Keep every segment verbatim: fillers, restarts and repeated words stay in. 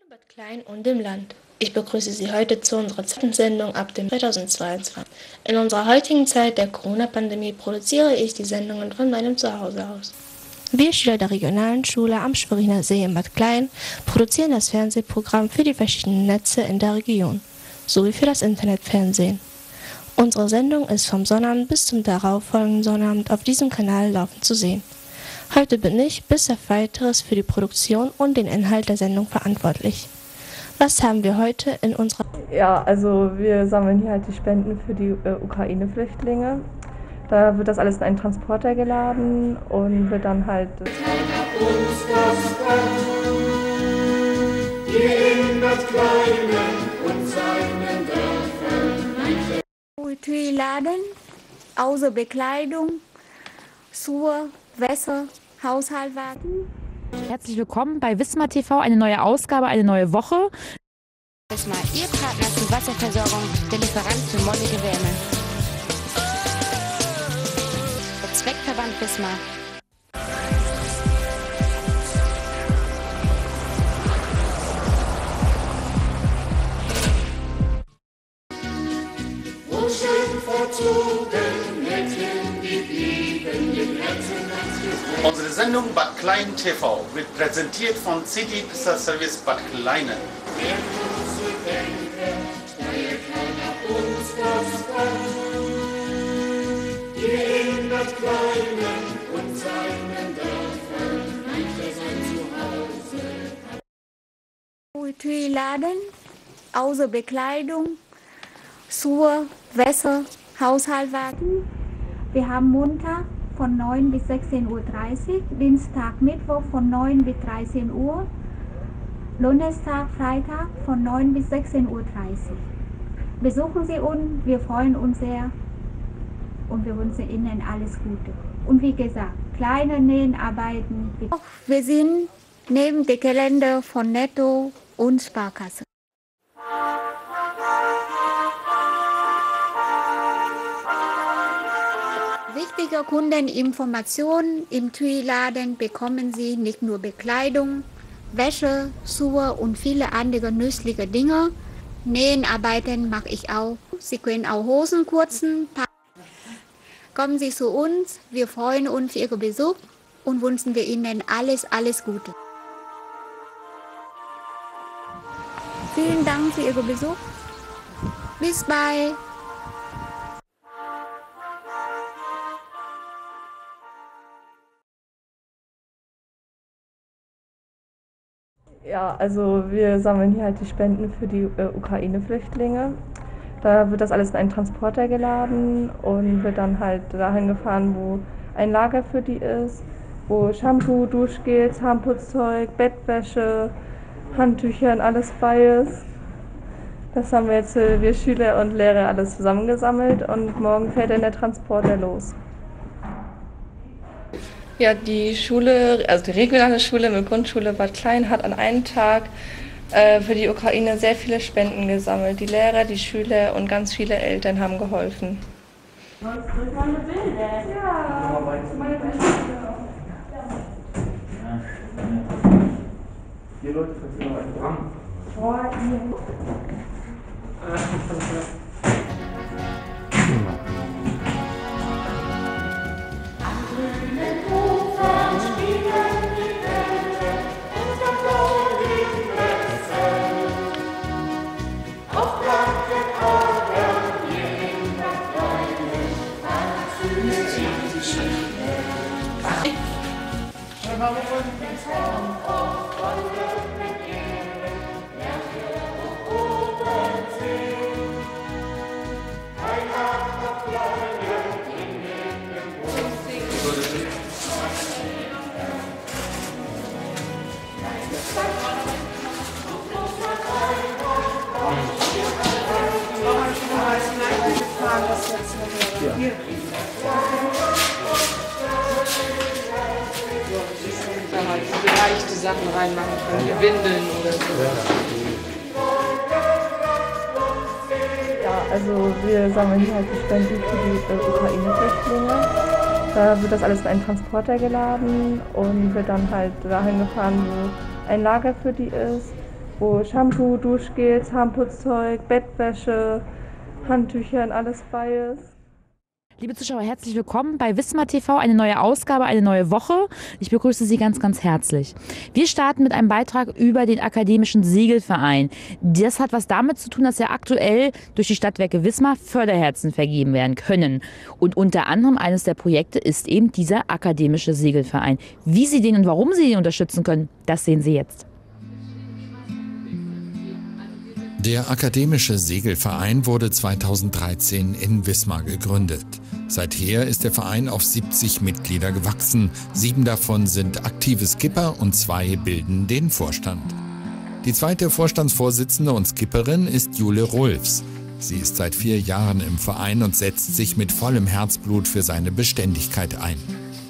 Bad Klein und dem Land. Ich begrüße Sie heute zu unserer zweiten Sendung ab dem zweitausendzweiundzwanzig. In unserer heutigen Zeit der Corona-Pandemie produziere ich die Sendungen von meinem Zuhause aus. Wir Schüler der regionalen Schule am Schweriner See in Bad Klein produzieren das Fernsehprogramm für die verschiedenen Netze in der Region, sowie für das Internetfernsehen. Unsere Sendung ist vom Sonnabend bis zum darauffolgenden Sonnabend auf diesem Kanal laufend zu sehen. Heute bin ich bis auf Weiteres für die Produktion und den Inhalt der Sendung verantwortlich. Was haben wir heute in unserer... Ja, also wir sammeln hier halt die Spenden für die äh, Ukraine-Flüchtlinge. Da wird das alles in einen Transporter geladen und wird dann halt... Uns das Land, hier in Bad Kleinen und seinen Dörfern. Thuy laden, außer Bekleidung, Schuhe, Wässer, Haushalt warten. Herzlich willkommen bei Wismar T V, eine neue Ausgabe, eine neue Woche. Wismar, Ihr Partner für Wasserversorgung, der Lieferant für mollige Wärme. Der Zweckverband Wismar. Wo schön vorzogen, Mädchen, die blieben im Herzen ans Gesicht. Unsere Sendung Bad Klein T V wird präsentiert von City Pizza Service Bad Kleinen. Wer große Denke, teilt keiner uns das Land. Hier in Bad Kleinen und seinen Dörfern, mancher sein Zuhause. Thuy laden, außer Bekleidung, Schuhe, Wässer, Haushalt warten. Wir haben Montag von neun bis sechzehn Uhr dreißig, Dienstag, Mittwoch von neun bis dreizehn Uhr, Donnerstag, Freitag von neun bis sechzehn Uhr dreißig. Besuchen Sie uns, wir freuen uns sehr und wir wünschen Ihnen alles Gute. Und wie gesagt, kleine Nähenarbeiten. Wir sind neben dem Kalender von Netto und Sparkasse. Wichtige Kundeninformationen im Thuy-Laden bekommen Sie nicht nur Bekleidung, Wäsche, Schuhe und viele andere nützliche Dinge. Nähenarbeiten mache ich auch. Sie können auch Hosen kurzen. Kommen Sie zu uns. Wir freuen uns für Ihren Besuch und wünschen wir Ihnen alles, alles Gute. Vielen Dank für Ihren Besuch. Bis bald. Ja, also wir sammeln hier halt die Spenden für die äh, Ukraine-Flüchtlinge. Da wird das alles in einen Transporter geladen und wird dann halt dahin gefahren, wo ein Lager für die ist, wo Shampoo, Duschgel, Zahnputzzeug, Bettwäsche, Handtücher und alles bei ist. Das haben wir jetzt, äh, wir Schüler und Lehrer, alles zusammengesammelt und morgen fährt dann der Transporter los. Ja, die Schule, also die regionale Schule mit Grundschule Bad Klein hat an einem Tag äh, für die Ukraine sehr viele Spenden gesammelt. Die Lehrer, die Schüler und ganz viele Eltern haben geholfen. Ja. Hier Leute, falls ihr noch einen Brand. Da halt leichte Sachen reinmachen können, wie Windeln oder so. Ja, also wir sammeln hier halt die Spenden für die äh, Ukraine-Flüchtlinge. Da wird das alles in einen Transporter geladen und wird dann halt dahin gefahren, wo ein Lager für die ist, wo Shampoo, Duschgel, Zahnputzzeug, Bettwäsche, Handtücher und alles bei ist. Liebe Zuschauer, herzlich willkommen bei Wismar T V, eine neue Ausgabe, eine neue Woche. Ich begrüße Sie ganz, ganz herzlich. Wir starten mit einem Beitrag über den Akademischen Segelverein. Das hat was damit zu tun, dass ja aktuell durch die Stadtwerke Wismar Förderherzen vergeben werden können. Und unter anderem eines der Projekte ist eben dieser Akademische Segelverein. Wie Sie den und warum Sie ihn unterstützen können, das sehen Sie jetzt. Der Akademische Segelverein wurde zweitausenddreizehn in Wismar gegründet. Seither ist der Verein auf siebzig Mitglieder gewachsen. Sieben davon sind aktive Skipper und zwei bilden den Vorstand. Die zweite Vorstandsvorsitzende und Skipperin ist Jule Rolfs. Sie ist seit vier Jahren im Verein und setzt sich mit vollem Herzblut für seine Beständigkeit ein.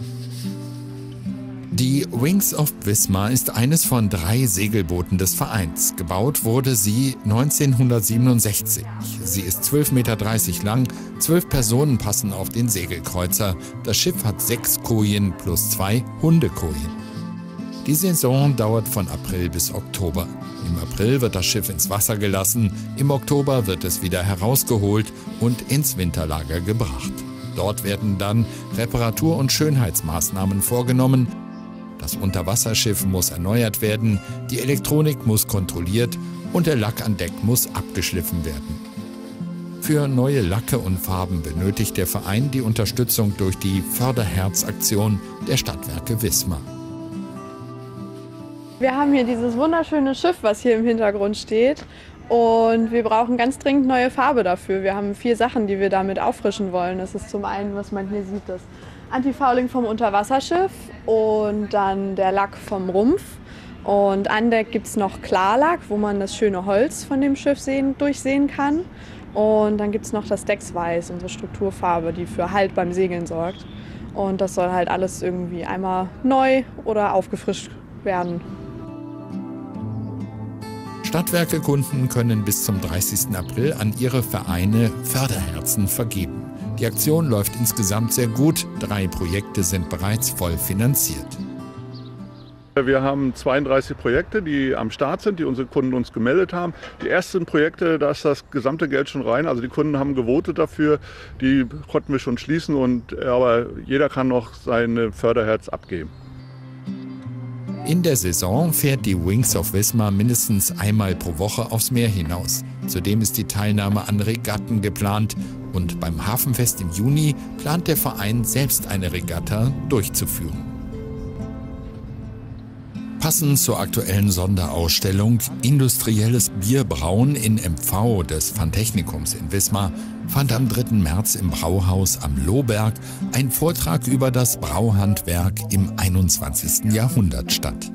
Die Wings of Wismar ist eines von drei Segelbooten des Vereins. Gebaut wurde sie neunzehnhundertsiebenundsechzig. Sie ist zwölf Meter dreißig lang, zwölf Personen passen auf den Segelkreuzer. Das Schiff hat sechs Kojen plus zwei Hundekojen. Die Saison dauert von April bis Oktober. Im April wird das Schiff ins Wasser gelassen, im Oktober wird es wieder herausgeholt und ins Winterlager gebracht. Dort werden dann Reparatur- und Schönheitsmaßnahmen vorgenommen. Das Unterwasserschiff muss erneuert werden, die Elektronik muss kontrolliert und der Lack an Deck muss abgeschliffen werden. Für neue Lacke und Farben benötigt der Verein die Unterstützung durch die Förderherzaktion der Stadtwerke Wismar. Wir haben hier dieses wunderschöne Schiff, was hier im Hintergrund steht. Und wir brauchen ganz dringend neue Farbe dafür. Wir haben vier Sachen, die wir damit auffrischen wollen. Das ist zum einen, was man hier sieht, das Antifouling vom Unterwasserschiff und dann der Lack vom Rumpf. Und an Deck gibt es noch Klarlack, wo man das schöne Holz von dem Schiff sehen, durchsehen kann. Und dann gibt es noch das Decksweiß, unsere Strukturfarbe, die für Halt beim Segeln sorgt. Und das soll halt alles irgendwie einmal neu oder aufgefrischt werden. Stadtwerke-Kunden können bis zum dreißigsten April an ihre Vereine Förderherzen vergeben. Die Aktion läuft insgesamt sehr gut. Drei Projekte sind bereits voll finanziert. Wir haben zweiunddreißig Projekte, die am Start sind, die unsere Kunden uns gemeldet haben. Die ersten Projekte, da ist das gesamte Geld schon rein. Also die Kunden haben gewotet dafür, die konnten wir schon schließen. Und, aber jeder kann noch sein Förderherz abgeben. In der Saison fährt die Wings of Wismar mindestens einmal pro Woche aufs Meer hinaus. Zudem ist die Teilnahme an Regatten geplant und beim Hafenfest im Juni plant der Verein selbst eine Regatta durchzuführen. Passend zur aktuellen Sonderausstellung Industrielles Bierbrauen in M V des Phantechnikums in Wismar fand am dritten März im Brauhaus am Lohberg ein Vortrag über das Brauhandwerk im einundzwanzigsten Jahrhundert statt.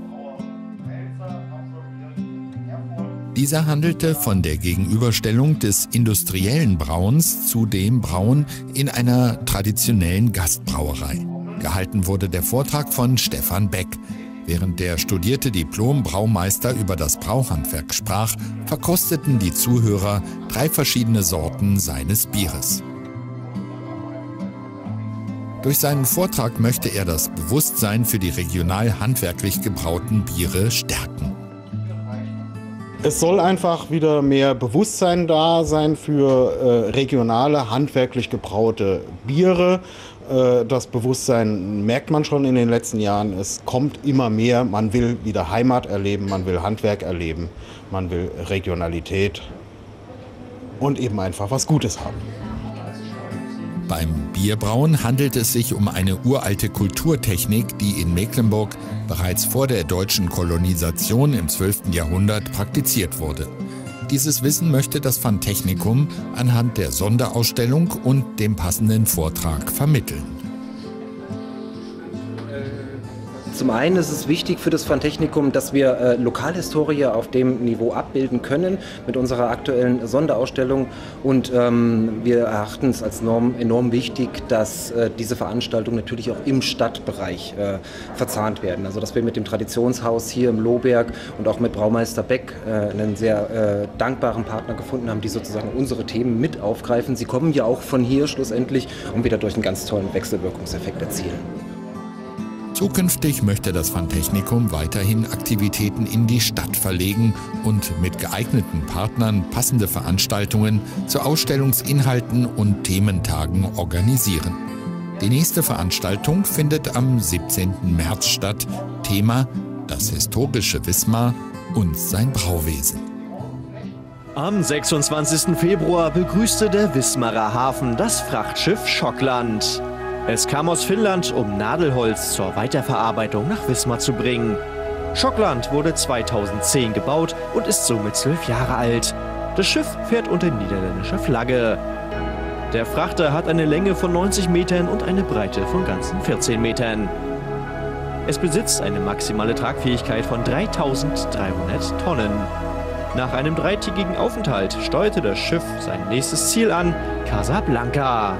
Dieser handelte von der Gegenüberstellung des industriellen Brauens zu dem Brauen in einer traditionellen Gastbrauerei. Gehalten wurde der Vortrag von Stefan Beck. Während der studierte Diplom-Braumeister über das Brauhandwerk sprach, verkosteten die Zuhörer drei verschiedene Sorten seines Bieres. Durch seinen Vortrag möchte er das Bewusstsein für die regional handwerklich gebrauten Biere stärken. Es soll einfach wieder mehr Bewusstsein da sein für äh, regionale, handwerklich gebraute Biere. Äh, das Bewusstsein merkt man schon in den letzten Jahren. Es kommt immer mehr. Man will wieder Heimat erleben, man will Handwerk erleben, man will Regionalität und eben einfach was Gutes haben. Beim Bierbrauen handelt es sich um eine uralte Kulturtechnik, die in Mecklenburg bereits vor der deutschen Kolonisation im zwölften Jahrhundert praktiziert wurde. Dieses Wissen möchte das Phantechnikum anhand der Sonderausstellung und dem passenden Vortrag vermitteln. Zum einen ist es wichtig für das Phantechnikum, dass wir äh, Lokalhistorie auf dem Niveau abbilden können mit unserer aktuellen Sonderausstellung. Und ähm, wir erachten es als enorm, enorm wichtig, dass äh, diese Veranstaltungen natürlich auch im Stadtbereich äh, verzahnt werden. Also dass wir mit dem Traditionshaus hier im Lohberg und auch mit Braumeister Beck äh, einen sehr äh, dankbaren Partner gefunden haben, die sozusagen unsere Themen mit aufgreifen. Sie kommen ja auch von hier schlussendlich und wieder durch einen ganz tollen Wechselwirkungseffekt erzielen. Zukünftig möchte das Fantechnikum weiterhin Aktivitäten in die Stadt verlegen und mit geeigneten Partnern passende Veranstaltungen zu Ausstellungsinhalten und Thementagen organisieren. Die nächste Veranstaltung findet am siebzehnten März statt. Thema: das historische Wismar und sein Brauwesen. Am sechsundzwanzigsten Februar begrüßte der Wismarer Hafen das Frachtschiff Schockland. Es kam aus Finnland, um Nadelholz zur Weiterverarbeitung nach Wismar zu bringen. Schockland wurde zweitausendzehn gebaut und ist somit zwölf Jahre alt. Das Schiff fährt unter niederländischer Flagge. Der Frachter hat eine Länge von neunzig Metern und eine Breite von ganzen vierzehn Metern. Es besitzt eine maximale Tragfähigkeit von dreitausenddreihundert Tonnen. Nach einem dreitägigen Aufenthalt steuerte das Schiff sein nächstes Ziel an, Casablanca.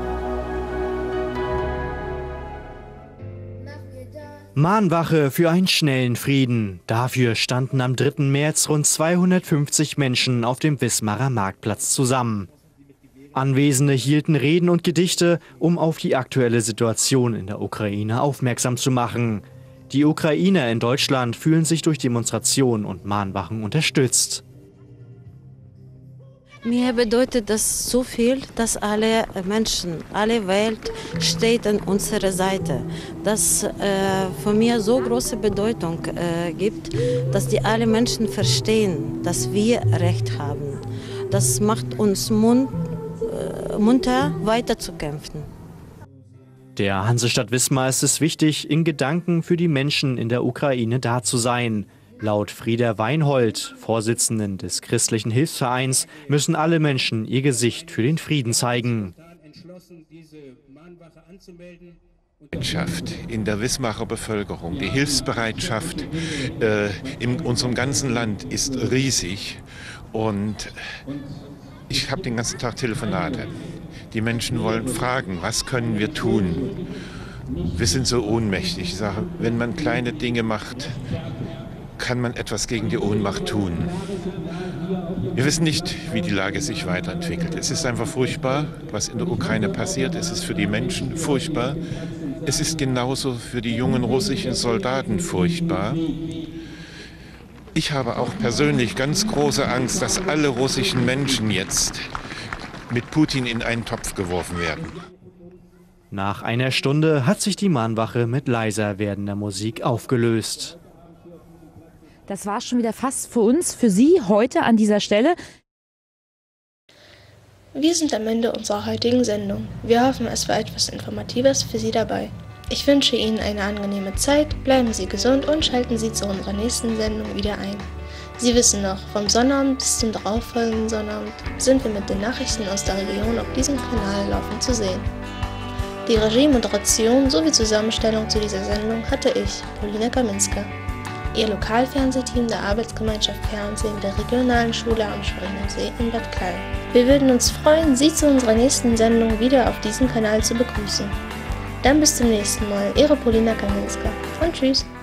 Mahnwache für einen schnellen Frieden. Dafür standen am dritten März rund zweihundertfünfzig Menschen auf dem Wismarer Marktplatz zusammen. Anwesende hielten Reden und Gedichte, um auf die aktuelle Situation in der Ukraine aufmerksam zu machen. Die Ukrainer in Deutschland fühlen sich durch Demonstrationen und Mahnwachen unterstützt. Mir bedeutet das so viel, dass alle Menschen, alle Welt steht an unserer Seite. Das äh, für mich so große Bedeutung äh, gibt, dass die alle Menschen verstehen, dass wir Recht haben. Das macht uns mund, äh, munter, weiterzukämpfen. Der Hansestadt Wismar ist es wichtig, in Gedanken für die Menschen in der Ukraine da zu sein. Laut Frieda Weinhold, Vorsitzenden des christlichen Hilfsvereins, müssen alle Menschen ihr Gesicht für den Frieden zeigen. In der Wismarer Bevölkerung, die Hilfsbereitschaft äh, in unserem ganzen Land ist riesig und ich habe den ganzen Tag Telefonate. Die Menschen wollen fragen, was können wir tun? Wir sind so ohnmächtig. Ich sage, wenn man kleine Dinge macht, kann man etwas gegen die Ohnmacht tun. Wir wissen nicht, wie die Lage sich weiterentwickelt. Es ist einfach furchtbar, was in der Ukraine passiert. Es ist für die Menschen furchtbar. Es ist genauso für die jungen russischen Soldaten furchtbar. Ich habe auch persönlich ganz große Angst, dass alle russischen Menschen jetzt mit Putin in einen Topf geworfen werden. Nach einer Stunde hat sich die Mahnwache mit leiser werdender Musik aufgelöst. Das war schon wieder fast für uns, für Sie heute an dieser Stelle. Wir sind am Ende unserer heutigen Sendung. Wir hoffen, es war etwas Informatives für Sie dabei. Ich wünsche Ihnen eine angenehme Zeit, bleiben Sie gesund und schalten Sie zu unserer nächsten Sendung wieder ein. Sie wissen noch, vom Sonnabend bis zum darauffolgenden Sonnabend sind wir mit den Nachrichten aus der Region auf diesem Kanal laufend zu sehen. Die Regie, Moderation sowie Zusammenstellung zu dieser Sendung hatte ich, Polina Kaminska. Ihr Lokalfernsehteam der Arbeitsgemeinschaft Fernsehen der regionalen Schule am Schweriner See in Bad Kall. Wir würden uns freuen, Sie zu unserer nächsten Sendung wieder auf diesem Kanal zu begrüßen. Dann bis zum nächsten Mal, Ihre Polina Kaminska und tschüss.